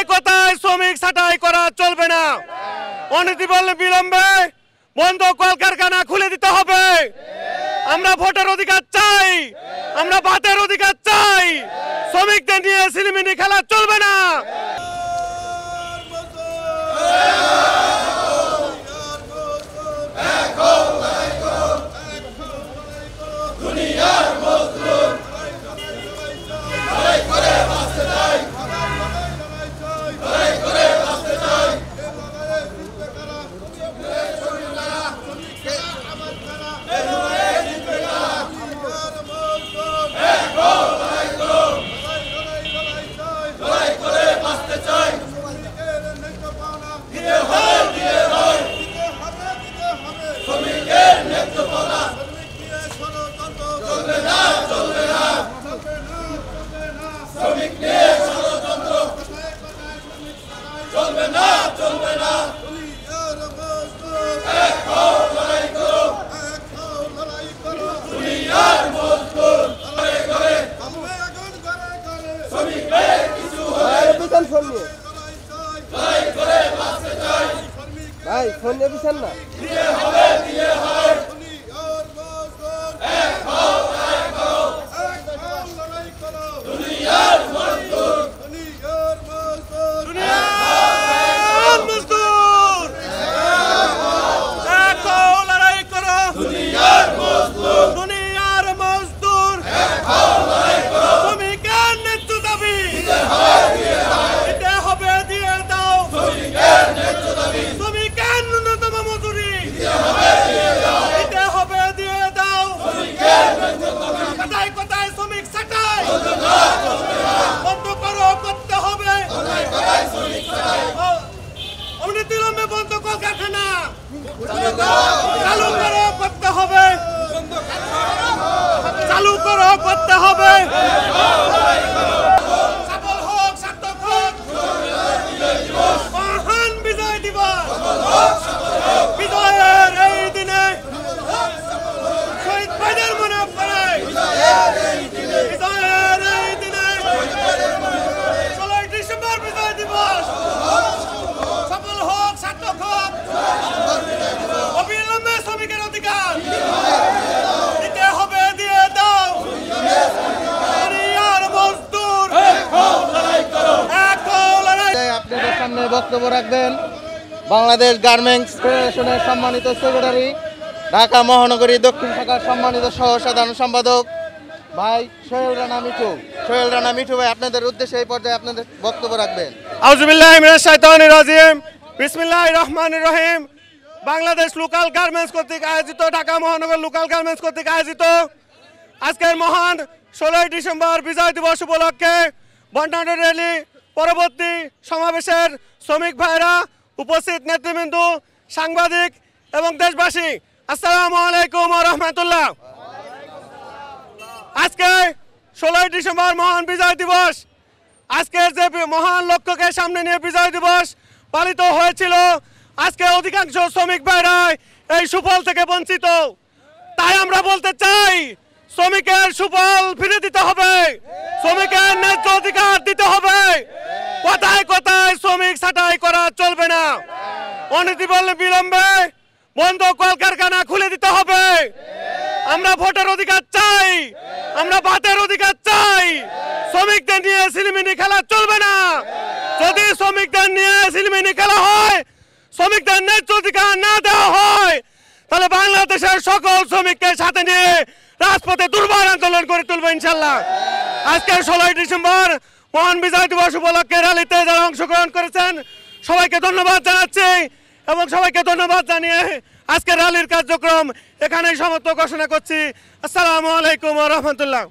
কথায় কথায় শ্রমিক ছাঁটাই করা চলবে না। অনতিবিলম্বে বিলম্বে বন্ধ কলকারখানা খুলে দিতে হবে। আমরা ভোটের অধিকার চাই, আমরা ভাতের অধিকার চাই। শ্রমিকদের নিয়ে সিনেমিনি খেলা চলবে না। ভাই ফোন দিয়েছেন না বন্ধ কলকারখানা চালু করো করতে হবে, চালু করো করতে হবে। সফল হোক সার্থক হোক মহান বিজয় দিবস। বিজয়ের এই দিনে শহীদ ভাইদের মনে পড়ে, বিজয়ের এই দিনে 16 ডিসেম্বর বিজয় দিবস। সফল হোক সার্থক হোক। অবিলম্বে শ্রমিকের অধিকার দিতে হবে, দিয়ে দাও। আর মজদুর আপনাদের সামনে বক্তব্য রাখবেন বাংলাদেশ গার্মেন্টস ফেডারেশনের সম্মানিত সেক্রেটারি, ঢাকা মহানগরী দক্ষিণ শাখার সম্মানিত সহ সাধারণ সম্পাদক ভাই সোহেল রানা মিঠু। সোহেল রানা মিঠু ভাই, আপনাদের উদ্দেশ্যে এই পর্যায়ে আপনাদের বক্তব্য রাখবেন। আউযু বিল্লাহি মিনাশ শাইতানির রাজিম। বিসমিল্লাহির রহমানির রহিম। বাংলাদেশ লোকাল গার্মেন্টস কর্তৃক আয়োজিত, ঢাকা মহানগর লোকাল গার্মেন্টস কর্তৃক আয়োজিত আজকের মহান 16 ডিসেম্বর বিজয় দিবস উপলক্ষে বন্টন র্যালি পরবর্তী সমাবেশের শ্রমিক ভাইরা, উপস্থিত নেতৃবৃন্দ, সাংবাদিক এবং দেশবাসী, আসসালামু আলাইকুম ওয়া রাহমাতুল্লাহ। আজকে 16 ডিসেম্বর মহান বিজয় দিবস। আজকের যে মহান লক্ষ্যকে সামনে নিয়ে বিজয় দিবস পালিত হয়েছিল, আজকে অধিকাংশ শ্রমিক ভাইরা এই সুফল থেকে বঞ্চিত। তাই আমরা বলতে চাই, শ্রমিকের সুফল ফিরে দিতে হবে, শ্রমিকের ন্যায্য অধিকার দিতে হবে। কথায় কথায় শ্রমিক ছাঁটাই করা চলবে না। অনতিবিলম্বে বিলম্বে বন্ধ কলকারখানা খুলে দিতে হবে। আমরা ভোটের অধিকার চাই, আমরা ভাতের অধিকার চাই। শ্রমিকদের নিয়ে সিনেমিনি খেলা চলবে না। যদি শ্রমিকদের নিয়ে সিনেমিনি খেলা হয়, শ্রমিকদের ন্যায্য অধিকার না দেওয়া হয়, তাহলে বাংলাদেশের সকল শ্রমিককে সাথে নিয়ে রাজপথে দুর্বার আন্দোলন করে তুলবে ইনশাল্লাহ। আজকে 16 ডিসেম্বর মহান বিজয় দিবস উপলক্ষে র্যালিতে যারা অংশগ্রহণ করেছেন সবাইকে ধন্যবাদ জানাচ্ছি এবং সবাইকে ধন্যবাদ জানিয়ে আজকে র্যালির কার্যক্রম এখানেই সমাপ্ত ঘোষণা করছি। আসসালামু আলাইকুম ওয়া রাহমাতুল্লাহ।